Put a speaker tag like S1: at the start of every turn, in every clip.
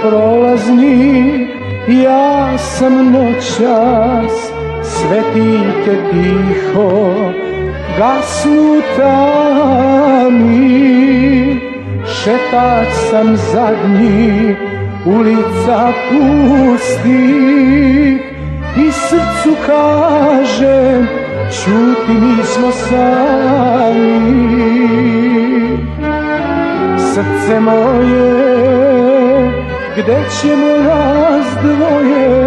S1: prolaznik, ja sam noćas, svetiljke tiho gasnu tami. Šetač sam zadnji, ulica pustih, i srcu kažem, čuti, mi smo sami. Srce moje, gde ćemo nas dvoje,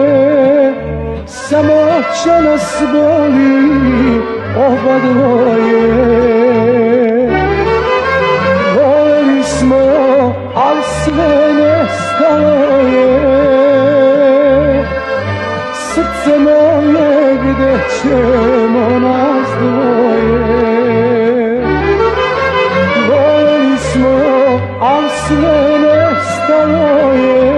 S1: samoća nas boli, oba dvoje. Voleli smo, al sve nestalo je. Srce moje, gde ćemo nas dvoje. Voleli smo, al sve nestalo je.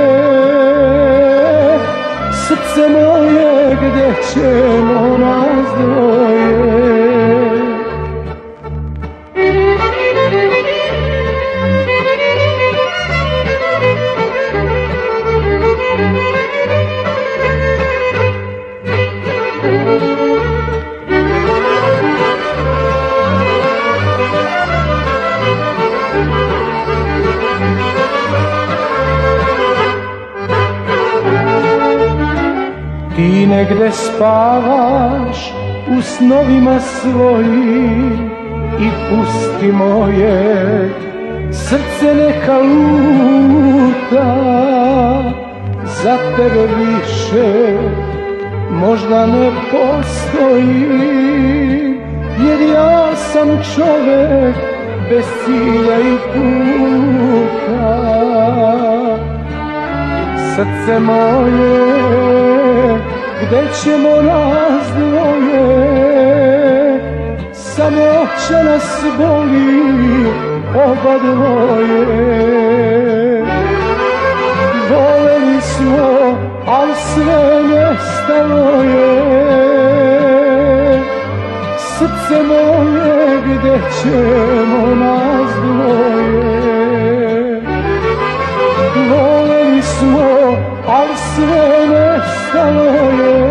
S1: Srce moje, gde ćemo nas dvoje. Ti negde spavaš u snovima svojim i pusti moje srce neka luta. Za tebe više možda ne postoji, jer ja sam čovek bez cilja i puta. Srce moje, gde ćemo nas dvoje, samoća nas boli, oba dvoje. Voleli smo, al sve nestalo je. Srce moje, gde ćemo nas dvoje. Voleli smo, al sve nestalo je.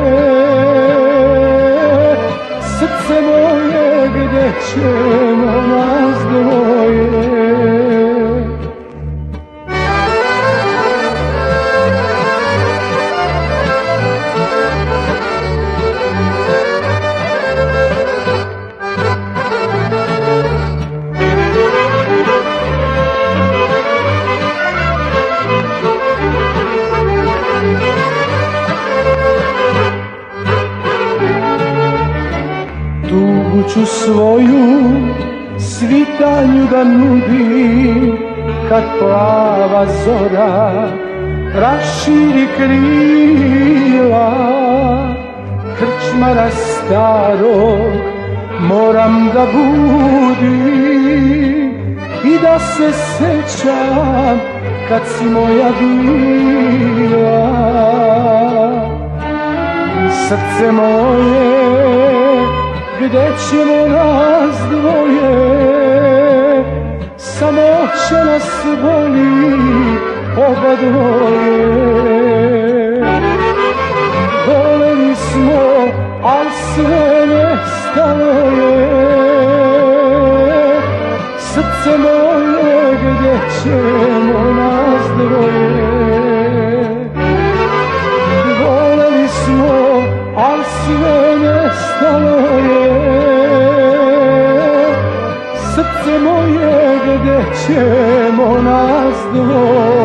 S1: Srce moje, gde ćemo nas dvoje. Tugu ću svoju svitanju da nudim, kad plava zora raširi krila. Krčmara starog moram da budim i da se sećam kad si moja bila. Srce moje, gde ćemo nas dvoje, samoća nas boli, oba dvoje. Voleli smo, al sve nestalo je. Srce moje, gde ćemo nas dvoje. Voleli smo, al sve nestalo je. Srce moje, gde ćemo nas dvoje.